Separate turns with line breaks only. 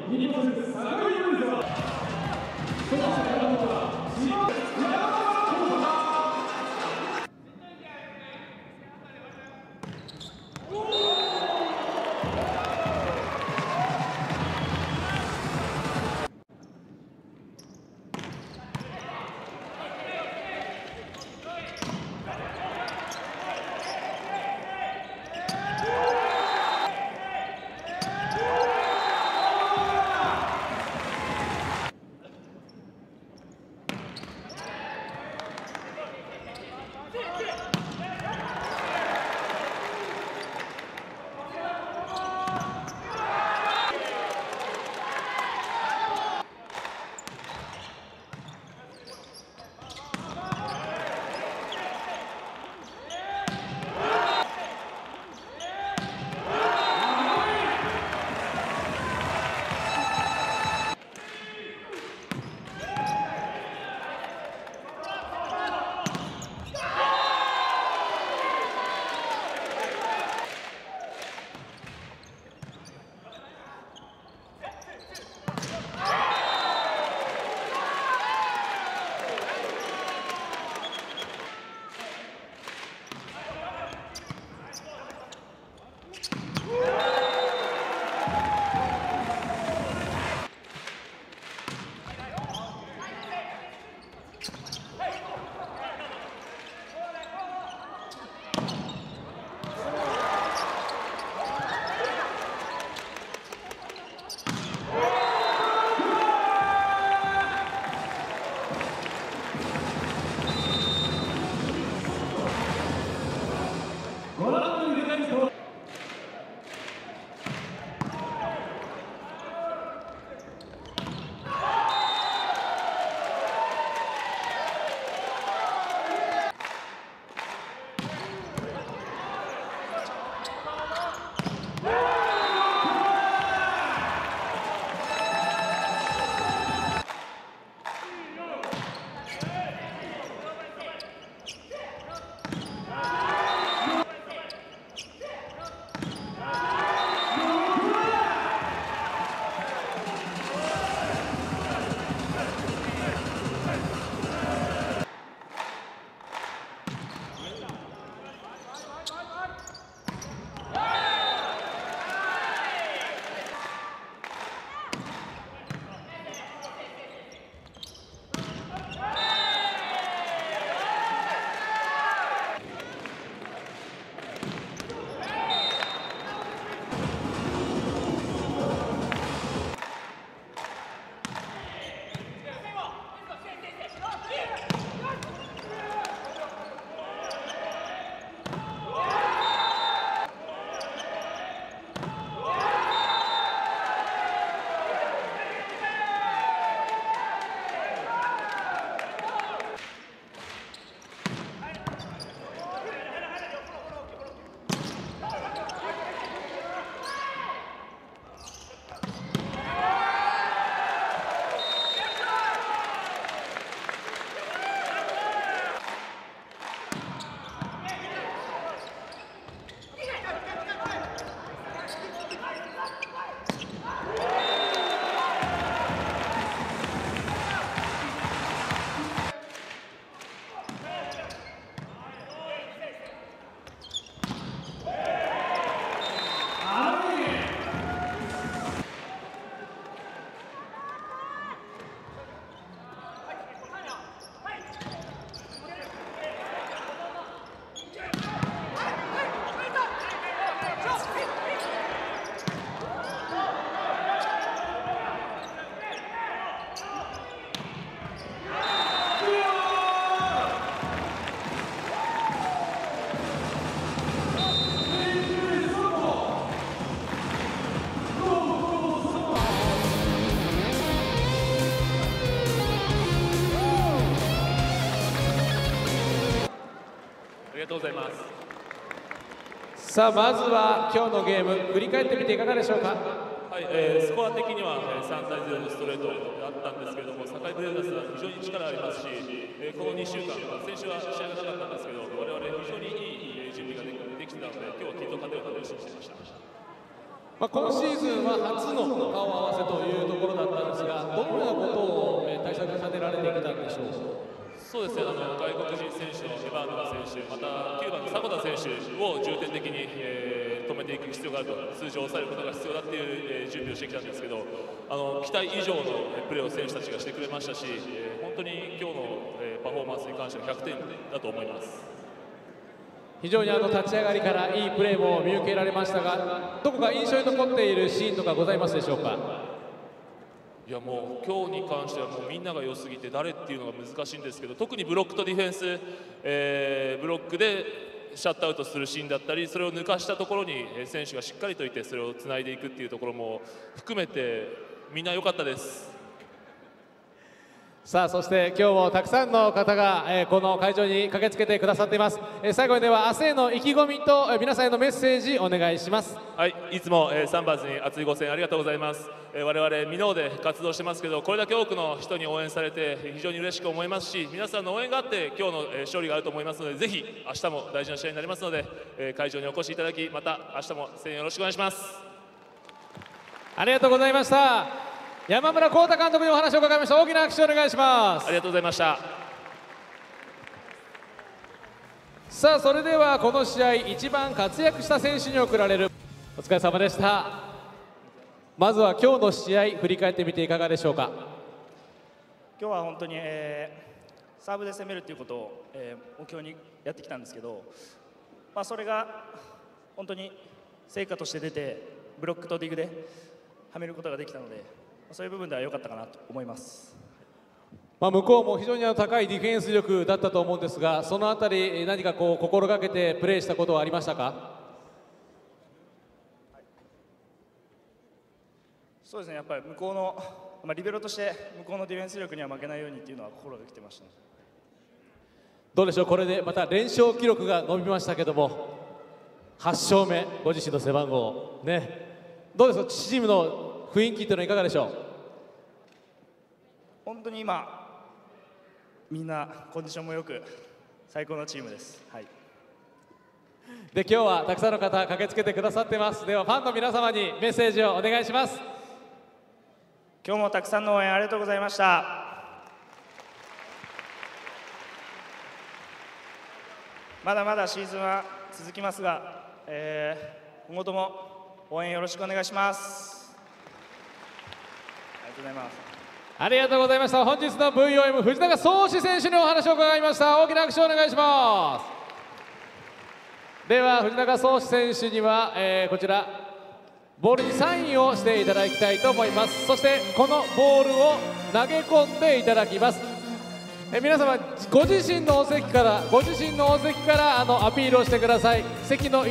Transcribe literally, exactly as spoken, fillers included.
がとうございます。
さあまずは今日のゲーム振り返ってみていかがでしょうか。
はい、えー、スコア的にはさんたいゼロのストレートだったんですけれども、堺ブレイザーズは非常に力ありますし、えー、このにしゅうかん、先週は試合がなかったんですけど、我々非常にいい準備ができていたので、今日はきっと勝てると信じていました。
まあ、今シーズンは初の顔合わせというところだったんですが、どのようなことをえー対策立てられてきたんでしょう。
そうですね、あの外国人選手のエバード選手、またきゅうばんの迫田選手を重点的に、えー止めていく必要があると、数字を抑えることが必要だっていう、えー準備をしてきたんですけど、あの期待以上のえープレーを選手たちがしてくれましたし、えー本当に今日の、えーパフォーマンスに関してはひゃくてんだと思います。
非常にあの立ち上がりからいいプレーも見受けられましたが、どこか印象に残っているシーンとかございますでしょうか。
いやもう今日に関してはもうみんなが良すぎて誰っていうのが難しいんですけど、特にブロックとディフェンス、えーブロックでシャットアウトするシーンだったり、それを抜かしたところにえー選手がしっかりといてそれをつないでいくっていうところも含めてみんな良かったです。
さあ、そして今日もたくさんの方が、えーこの会場に駆けつけてくださっています。えー最後にでは明日への意気込みと、えー皆さんへのメッセージお願いします。
はい、いつも、えーサンバーズに熱いご声援ありがとうございます。えー我々ミノーで活動してますけど、これだけ多くの人に応援されて非常に嬉しく思いますし、皆さんの応援があって今日の、えー勝利があると思いますので、ぜひ明日も大事な試合になりますので、えー会場にお越しいただき、また明日も声援よろしくお願いします。
ありがとうございました。山村光太監督にお話を伺いました。大きな拍手をお願いします。
ありがとうございました。
さあ、それではこの試合一番活躍した選手に贈られるお疲れ様でした。まずは今日の試合振り返ってみていかがでしょうか。
今日は本当に、えーサーブで攻めるということを、えー目標にやってきたんですけど、まあ、それが本当に成果として出てブロックとディグではめることができたので、そういう部分では良かったかなと思います。
まあ、向こうも非常にあの高いディフェンス力だったと思うんですが、そのあたり何かこう心がけてプレーしたことはありましたか。
そうですね、やっぱり向こうの、まあ、リベロとして向こうのディフェンス力には負けないようにっていうのは心がけてました。
どうでしょう、これでまた連勝記録が伸びましたけども、はち勝目、ご自身の背番号ね、どうですか、チームの雰囲気というのはいかがでしょう。
本当に今みんなコンディションもよく最高のチームです。はい。
で、今日はたくさんの方駆けつけてくださってます。ではファンの皆様にメッセージをお願いします。
今日もたくさんの応援ありがとうございました。まだまだシーズンは続きますが、えー今後とも応援よろしくお願いします。ありがとうございます。
ありがとうございました。本日の ブイオーエム 藤永壮志選手にお話を伺いました。大きな拍手をお願いします。では藤永壮志選手には、えーこちらボールにサインをしていただきたいと思います。そしてこのボールを投げ込んでいただきます。えー皆様ご自身のお席からご自身のお席からあのアピールをしてください。席の